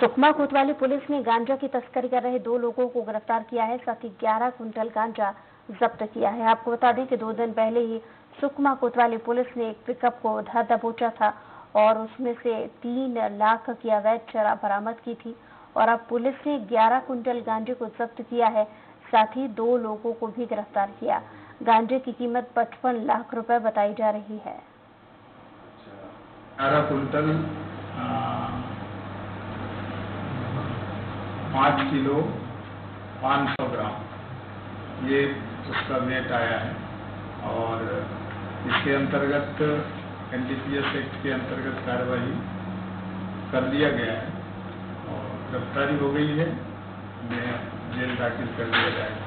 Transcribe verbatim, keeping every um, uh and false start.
सुकमा कोतवाली पुलिस ने गांजा की तस्करी कर रहे दो लोगों को गिरफ्तार किया है, साथ ही ग्यारह कुंटल गांजा जब्त किया है। आपको बता दें कि दो दिन पहले ही सुकमा कोतवाली पुलिस ने एक पिकअप को धर दबोचा था और उसमें से तीन लाख की अवैध शराब बरामद की थी और अब पुलिस ने ग्यारह कुंटल गांजे को जब्त किया है, साथ ही दो लोगों को भी गिरफ्तार किया। गांजे की कीमत पचपन लाख रुपए बताई जा रही है। ग्यारह कुंटल पाँच किलो पाँच सौ ग्राम ये उसका वेट आया है और इसके अंतर्गत N D P S act के अंतर्गत कार्रवाई कर लिया गया है और गिरफ्तारी हो गई है। जेल दाखिल कर दिया जाएगा।